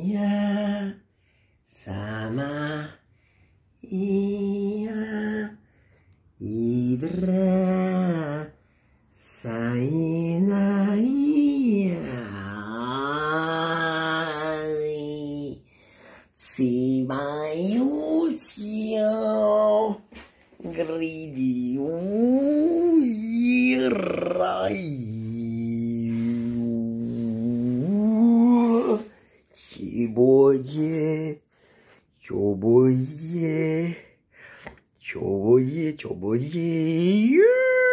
呀，萨玛呀，伊德拉萨伊那呀，西巴尤乔，格里迪乌伊拉伊。Choboye, choboye, choboye, choboye.